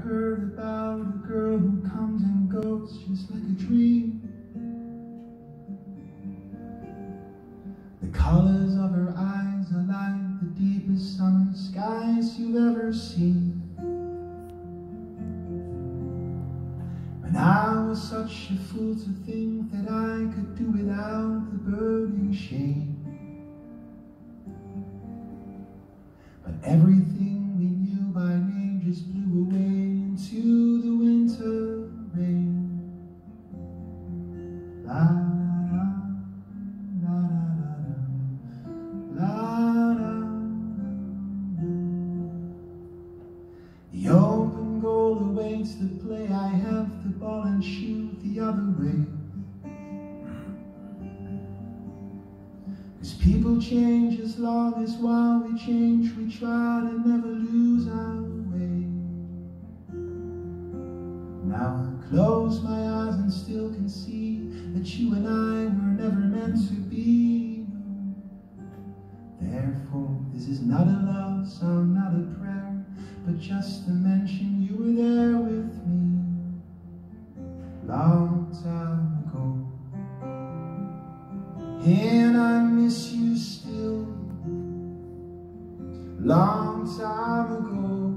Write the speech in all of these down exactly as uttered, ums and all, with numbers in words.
heard about a girl who comes and goes just like a dream. The colors of her eyes are like the deepest summer skies you've ever seen. When I was such a fool to think that I could do without the burning shame. But everything we knew by name just blew away into the winter rain. La la la la la la. The open goal awaits the play. I have the ball and shoot the other way. Cause people change as long as while we change, we try to never lose our way. Now I close my eyes and still can see that you and I were never meant to be. Therefore, this is not a love song, not a prayer, but just to mention you were there with me. Long time ago, and I miss you still. Long time ago,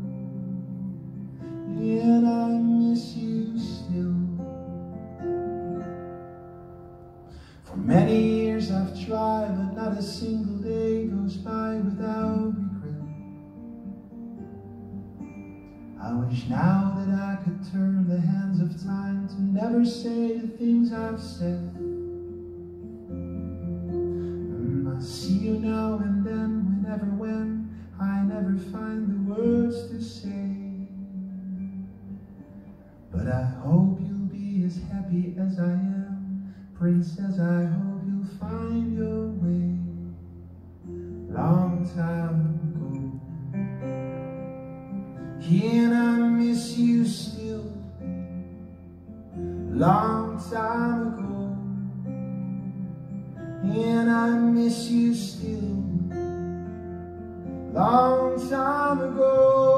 and I miss you still. For many years I've tried, but not a single day goes by without regret. I wish now that I could turn the hands of time to never say the things I've said. I see you now and then, whenever when I never find the words to say. But I hope you'll be as happy as I am, princess. I hope you'll find your way. Long time ago, and I miss you still. Long time ago, and I miss you still. Long time ago.